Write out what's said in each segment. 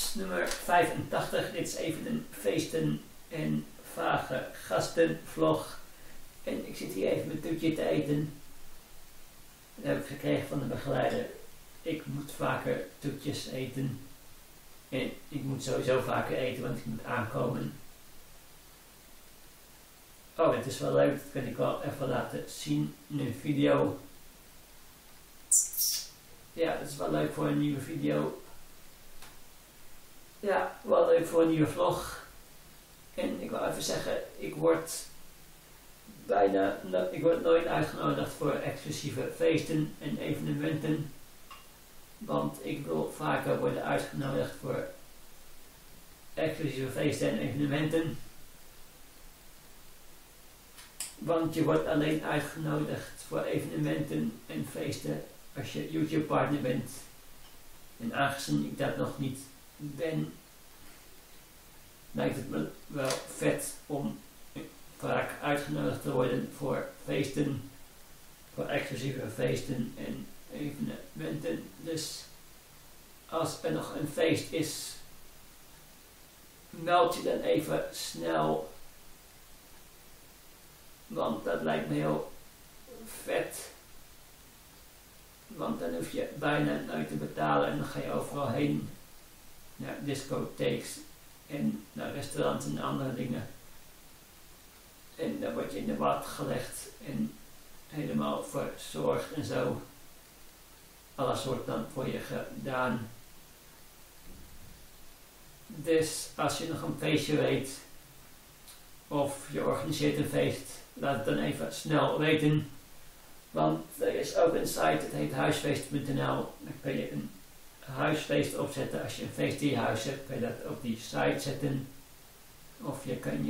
podcast nummer 85. Dit is even een feesten en vage gasten vlog. En ik zit hier even mijn toetje te eten. Dat heb ik gekregen van de begeleider. Ik moet vaker toetjes eten. En ik moet sowieso vaker eten, want ik moet aankomen. Oh, het is wel leuk. Dat kan ik wel even laten zien in een video. Ja, dat is wel leuk voor een nieuwe video. Ja, wel leuk voor een nieuwe vlog. En ik wil even zeggen, ik word nooit uitgenodigd voor exclusieve feesten en evenementen. Want ik wil vaker worden uitgenodigd voor exclusieve feesten en evenementen. Want je wordt alleen uitgenodigd voor evenementen en feesten als je YouTube partner bent. En aangezien ik dat nog niet ben, lijkt het me wel vet om vaak uitgenodigd te worden voor feesten, voor exclusieve feesten en evenementen. Dus als er nog een feest is, meld je dan even snel, want dat lijkt me heel vet. Want dan hoef je bijna nooit te betalen en dan ga je overal heen, naar discotheeks en naar restaurants en andere dingen. En dan word je in de bad gelegd en helemaal verzorgd en zo. Alles wordt dan voor je gedaan. Dus als je nog een feestje weet, of je organiseert een feest, laat het dan even snel weten. Want er is ook een site, het heet huisfeest.nl. Dan kun je een huisfeest opzetten. Als je een feest in je huis hebt, kun je dat op die site zetten. Of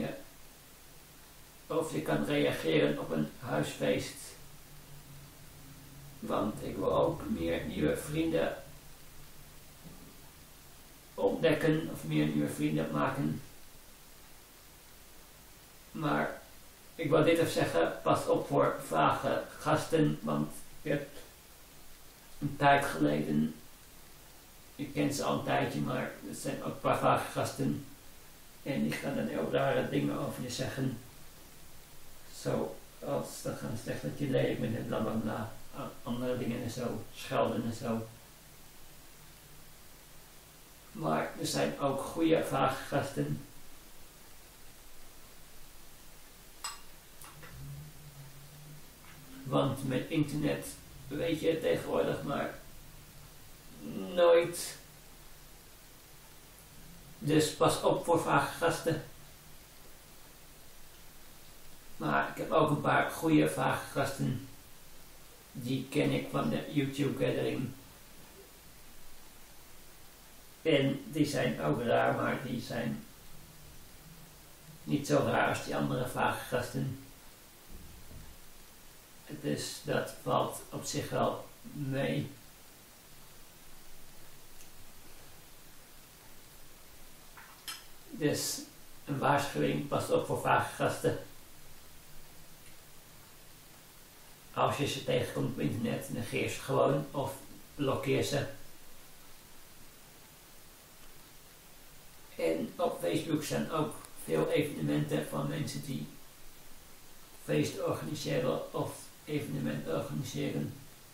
je kan reageren op een huisfeest. Want ik wil ook meer nieuwe vrienden ontdekken of meer nieuwe vrienden maken. Maar ik wil dit even zeggen, pas op voor vage gasten, want ik heb een tijd geleden, ik ken ze al een tijdje, maar het zijn ook een paar vage gasten en die gaan dan heel rare dingen over je zeggen. Zoals dan gaan ze zeggen dat je lelijk bent en bla bla bla, andere dingen en zo, schelden en zo. Maar er zijn ook goede vage gasten. Want met internet weet je het tegenwoordig maar nooit. Dus pas op voor vage gasten. Maar ik heb ook een paar goede vage gasten. Die ken ik van de YouTube gathering. En die zijn ook raar, maar die zijn niet zo raar als die andere vage gasten. Dus dat valt op zich wel mee. Dus een waarschuwing, pas op voor vage gasten. Als je ze tegenkomt op internet, negeer ze gewoon of blokkeer ze. En op Facebook zijn ook veel evenementen van mensen die feesten organiseren of evenementen organiseren.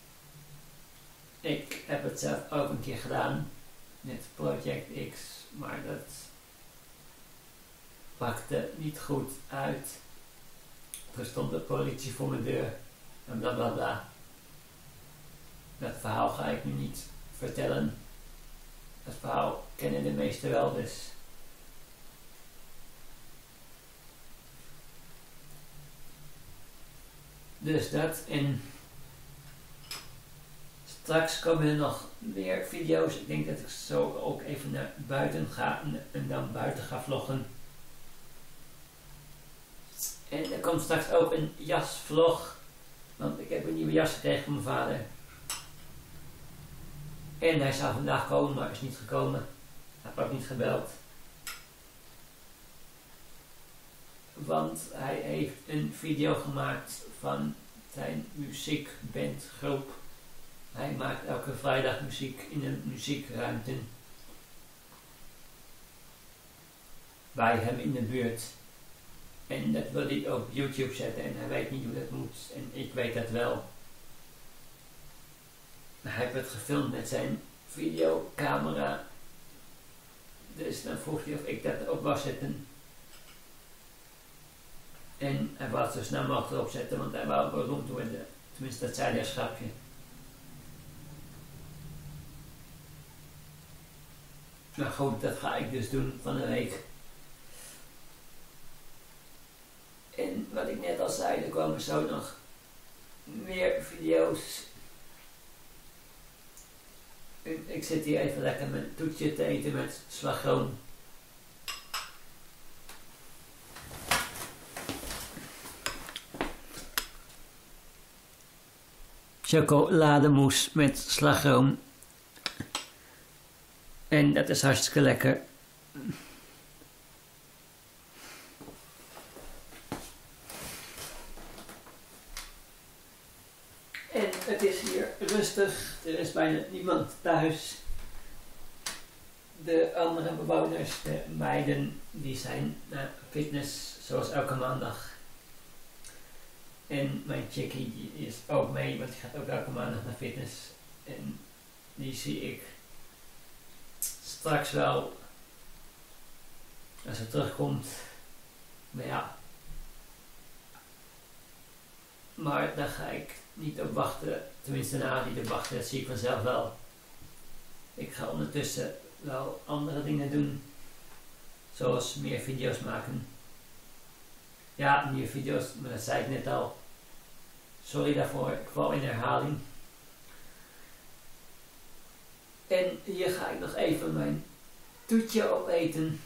Ik heb het zelf ook een keer gedaan met Project X, maar dat pakte niet goed uit. Er stond de politie voor mijn deur en bla bla bla. Dat verhaal ga ik nu niet vertellen. Dat verhaal kennen de meesten wel, dus dat. En straks komen er nog meer video's. Ik denk dat ik zo ook even naar buiten ga en dan buiten ga vloggen. En er komt straks ook een jasvlog. Want ik heb een nieuwe jas gekregen van mijn vader. En hij zou vandaag komen, maar is niet gekomen. Hij heeft ook niet gebeld. Want hij heeft een video gemaakt van zijn muziekbandgroep. Hij maakt elke vrijdag muziek in een muziekruimte. bij hem in de buurt. En dat wil hij op YouTube zetten en hij weet niet hoe dat moet. En ik weet dat wel. Hij heeft het gefilmd met zijn videocamera. Dus dan vroeg hij of ik dat op wou zetten. En hij wou het zo snel mogelijk erop zetten, want hij wou beroemd worden. Tenminste, dat zei hij als grapje. Nou goed, dat ga ik dus doen van de week. En wat ik net al zei, er komen zo nog meer video's. En ik zit hier even lekker mijn toetje te eten met slagroom. Chocolademousse met slagroom. En dat is hartstikke lekker. En het is hier rustig. Er is bijna niemand thuis. De andere bewoners, de meiden, die zijn naar fitness zoals elke maandag. En mijn chickie die is ook mee, want die gaat ook elke maandag naar fitness. En die zie ik straks wel als ze terugkomt. Maar ja. Maar daar ga ik niet op wachten. Tenminste, niet op wachten, dat zie ik vanzelf wel. Ik ga ondertussen wel andere dingen doen. Zoals meer video's maken. Ja, nieuwe video's, maar dat zei ik net al. Sorry daarvoor, ik val in herhaling. En hier ga ik nog even mijn toetje opeten.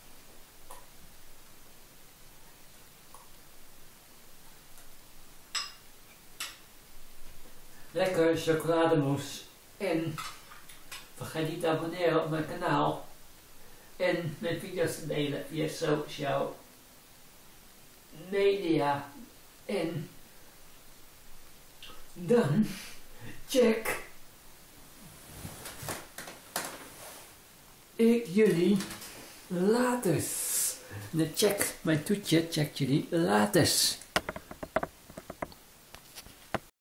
Lekker chocolademousse. En vergeet niet te abonneren op mijn kanaal. En mijn video's te delen via social media. En dan check ik jullie later. Check mijn toetje, check jullie later.